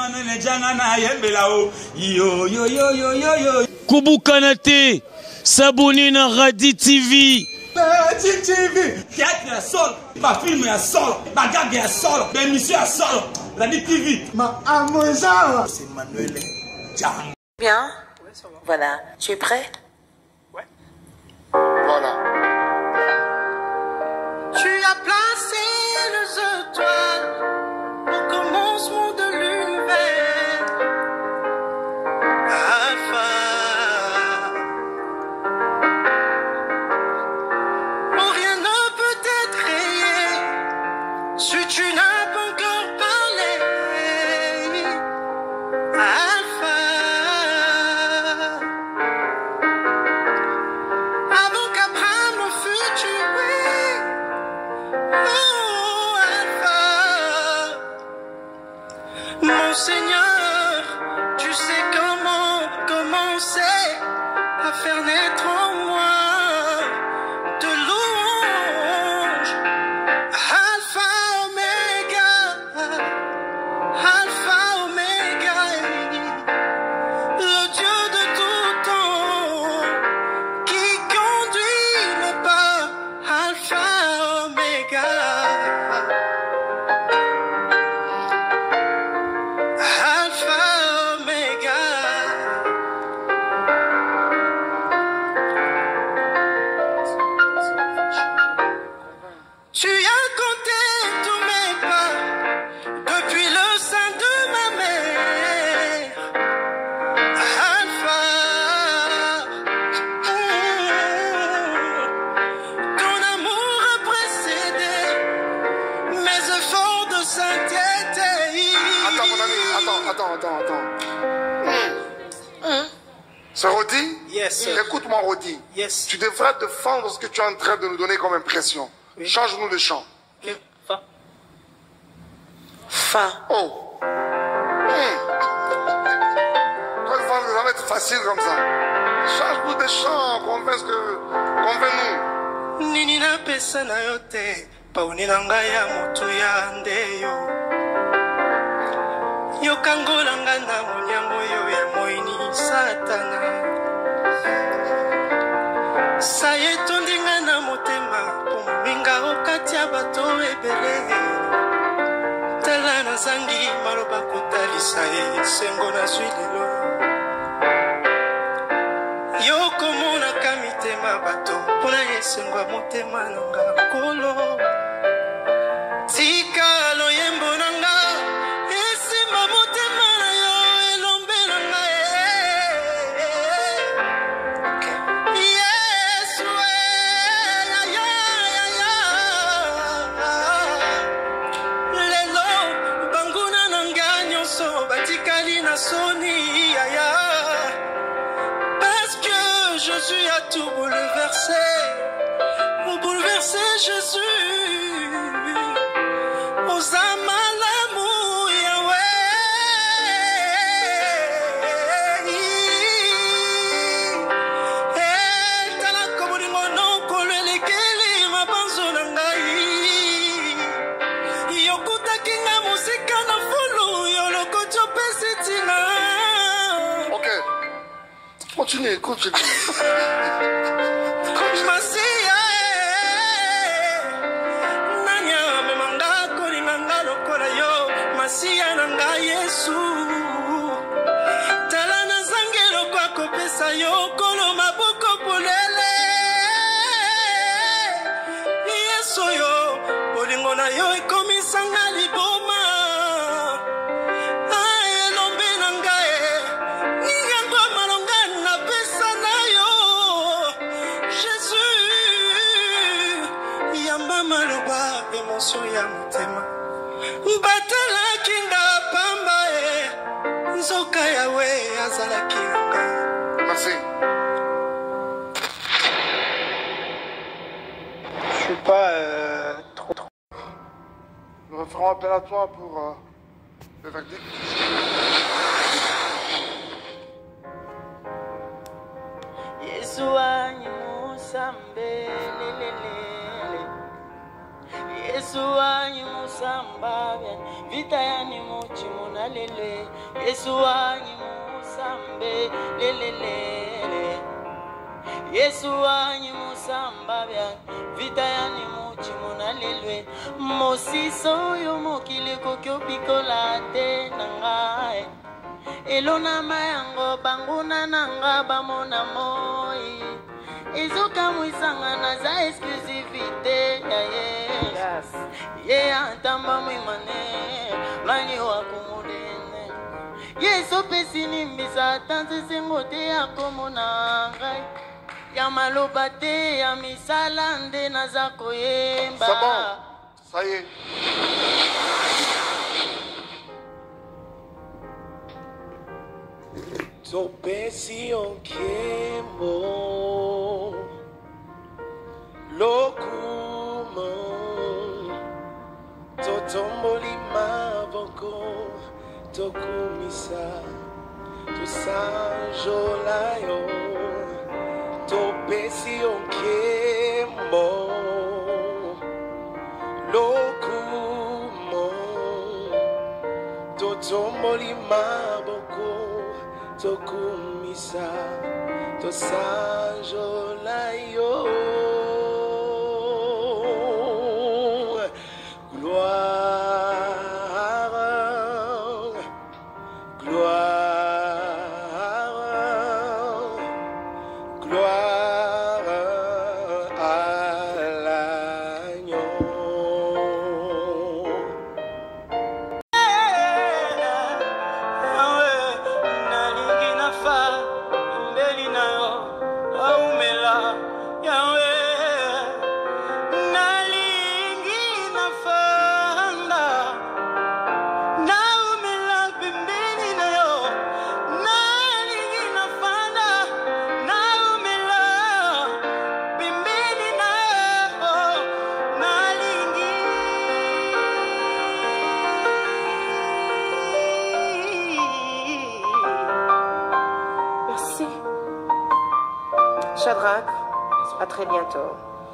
Koubou Kanate, Sabounina Radi TV. Radi TV. Théâtre à sol, ma film à sol, ma gag à sol, ma émission à sol. Radi TV. Ma amosa. C'est Manuel Jam. Bien. Voilà. Tu es prêt? Ouais. Voilà. Tu as placé les étoiles au commencement de l'univers. Alpha. Oh, rien ne peut être créé si tu n'as pas encore parlé. Alpha. Avant qu'Abraham ne fût tué. Oh, Alpha. Mon Seigneur, tu sais comment commencer à faire naître en moi de louanges. Alpha, Oméga, Alpha, Oméga, le Dieu de tout temps qui conduit mes pas. Alpha, Oméga, Alpha, Oméga. Tu as compté tous mes pas depuis le sein de ma mère. Alpha, ton amour a précédé mes efforts de sainteté. Attends, mon ami, attends. C'est Rodi? Yes, sir. Écoute-moi, Rodi. Yes. Tu devrais défendre ce que tu es en train de nous donner comme impression. Oui. Change-nous de chant. Ok, fa. Fa. Oh. Toi, tu penses que ça va être facile comme ça. Change-nous de chant. Convainc-nous. Nini na pesa na yote pauni na ngai ya motu ya ndeyo yokangola nga na monyango yo ya moini satana saye tondi nga na motema po mominga okati ya bato ebele tala nazangi maloba kotalisa ye sengo nazwi lelo yokomonaka mitema bato mpona esengo ya motema na nga nkolo tika loyembo na nga esimba motema na yo elombe na nga yesu lelo banguna na nga nyonso batikali na soni yaya. Jésus a tout bouleversé, Jésus. Osama l'amour, Yahweh. Tala komoringo no kolele keli mabanzo na ngai. Yokuta kinga musika na fulu yoloko chopesi tina. Ok. Continue. Masia, nanya memanga koringanga lokola yo masia nanga Yesu tala na zangelo kwa kopesa yo kolo maboko polele Yesu yo bolingo na yo ekomisanga liboma elombe na ngai ninyango malonga na pesa na yo Jésus yamba maloba emotion ya motema batala kinga pamba nzoka yawe azala kinga. Merci. Je suis pas trop. Nous referons appel à toi pour le verdict. Yesu wanyi musambabya vita yani muchi munalele Yesu wanyi musambe lelele Yesu wanyi musambabya vita yani muchi munalelwe mosiso yo mokili kokyo pikola te nangae elona mayango banguna nanga bamona moi Izuka mwisanga na za exclusivité yes antamba mwimane mani wakumudene Yesu pesini mbisa tanzi sengote yako monangai ya maloba te ya misala nde na za koyemba C'est bon, ça y est. Topesi onkemo Lokumo Totomboli mavoko Tokumisa Tusanjolayo Topesi onkemo Lokumo Totomboli mavoko Tokumisa Tosanjolayo Gloire, gloire, gloire à l'agneau. Shadrach, à très bientôt.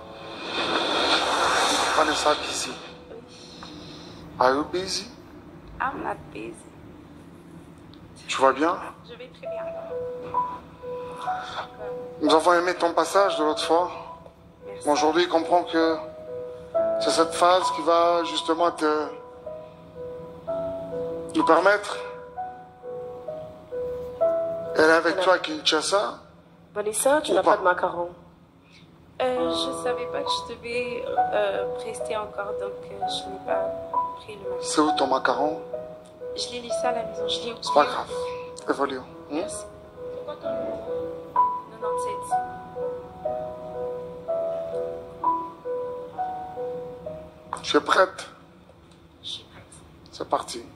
Vanessa, busy. Are you busy? I'm not busy. Tu vas bien? Je vais très bien. Nous avons aimé ton passage de l'autre fois. Merci. Aujourd'hui, comprends que c'est cette phase qui va justement nous permettre d'aller avec toi à Kinshasa. Vanessa, tu n'as pas de macarons. Je savais pas que je devais rester encore, donc je n'ai pas pris le macaron. C'est où ton macaron? Je l'ai laissé à la maison, je l'ai oublié. C'est pas grave. Évolue. Merci. C'est quoi ton numéro? 97. Tu es prête? Je suis prête. C'est parti.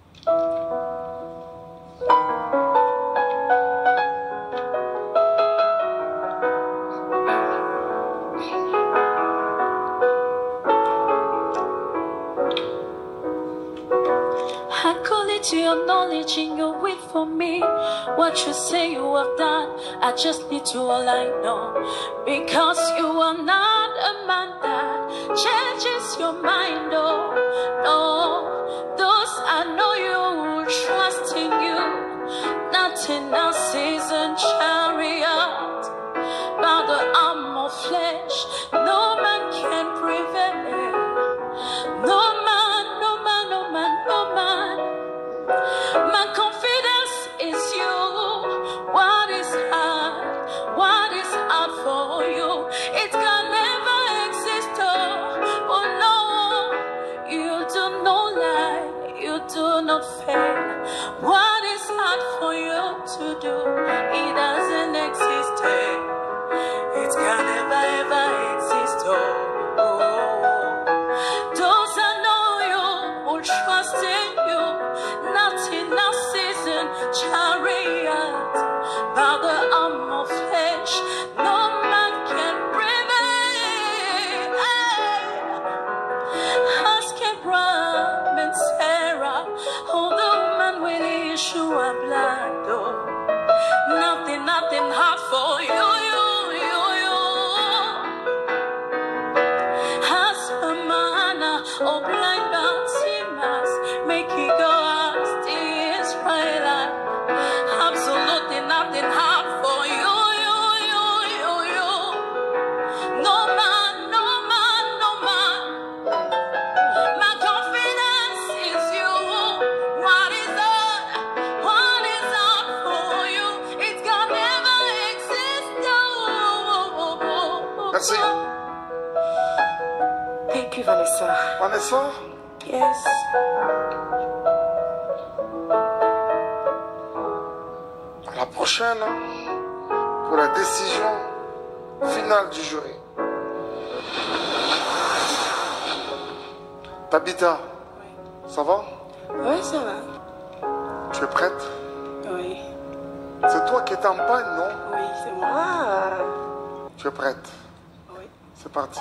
To your knowledge and your will for me. What you say you have done, I just need to all I know. Because you are not a man that changes your mind, oh no. Those I know you will trust in you. Nothing else is a chariot. By the arm of flesh, no man can prevail. No man, no man, no man, no man. My confidence is you. What is hard for you? It can never exist. Oh no, you do not lie, you do not fail. What is hard for you to do? It doesn't exist. It can never ever exist. Oh. Those I know you will trust in you. Nothing else is in chariot. By the arm of flesh, no man can prevail. Ask Abraham and Sarah, oh, the woman will issue a blood. Oh. Nothing hard for you. As a man or blind Bartimaeus, make it go as the Israelite. Absolutely nothing hard for you. No man, no man, no man. My confidence is you. What is that for you? It can never exist. Merci. Thank you, Vanessa. Vanessa? Yes. À la prochaine pour la décision finale du jury. Tabitha, ça va? Oui, ça va. Tu es prête? Oui. C'est toi qui es en panne, non? Oui, c'est moi. Tu es prête? Oui. C'est parti.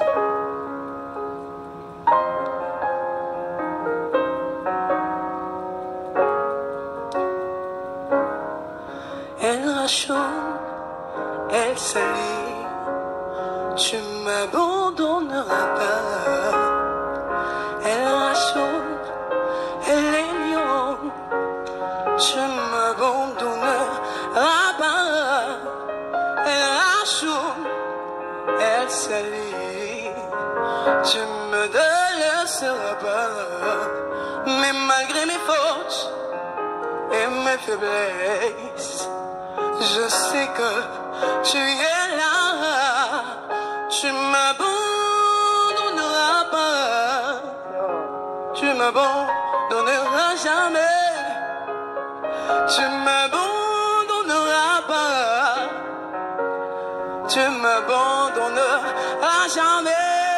Elle rachoue, elle salit, tu m'abandonneras pas. Elle rachoue, elle est lion, tu m'abandonneras pas. Elle rachoue, elle salit, tu me délaisseras pas. Mais malgré mes fautes et mes faiblesses, je sais que tu es là. Tu m'abandonneras pas. Tu m'abandonneras jamais. Tu m'abandonneras pas. Tu m'abandonneras jamais.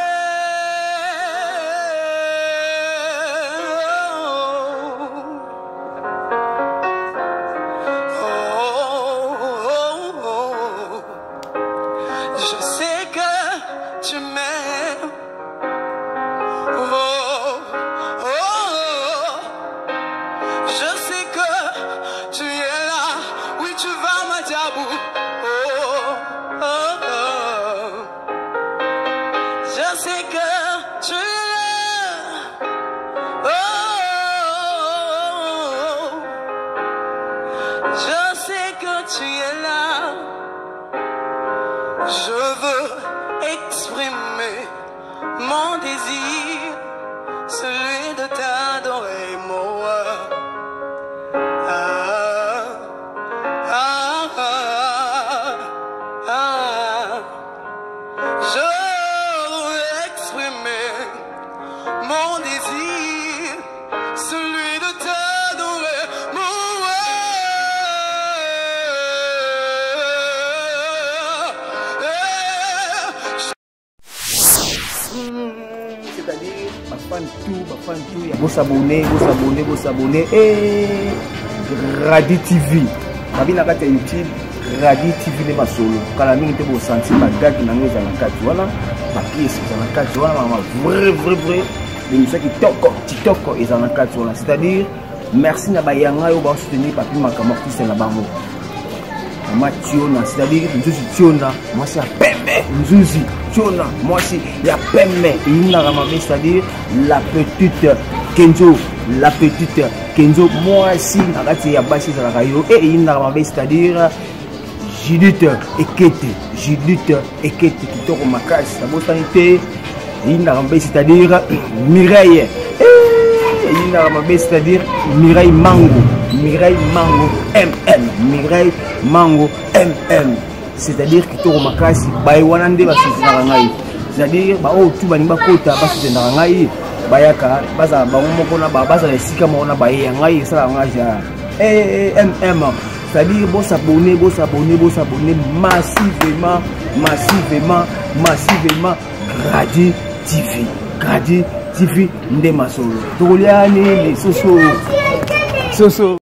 Je sais que tu m'aimes. Je sais que tu es là. Oui, tu vas m'attabout. Je sais que tu es là. Je sais que tu es là. Je veux exprimer mon désir, celui de t'adorer, moi. Je veux exprimer mon désir, celui de t'adorer, moi. C'est-à-dire, ma fan tout, vous s'abonner, et Radi TV, ma vie n'a pas YouTube, Radi TV les masolo, quand la minute vous sentez ma gag n'a pas dans la carte, voilà, ma pièce dans la carte, voilà, vrai, l'émission qui TikTok est dans la carte, voilà, c'est-à-dire, merci na bayanga yo ba soutenir papi makamaki c'est la bango. Mama Tiona, c'est-à-dire Nzuzi Tiona, moi c'est Pembe, Nzuzi Tiona, moi c'est la Pembe, c'est-à-dire la petite Kenzo, moi aussi, Nagati Yabashi Zalakayo, et c'est-à-dire Judith Ekete, qui tourne ma casse, la botanique, c'est-à-dire Mireille. C'est-à-dire Mireille Mango MM, c'est-à-dire que tu remarques baïwanande c'est-à-dire oh tu vas kota basi na ngai bayaka baza bamoko na baza esika mona baye ngai sala ngaja MM, c'est-à-dire bon s'abonner massivement Radi TV nde masolo toliani les soso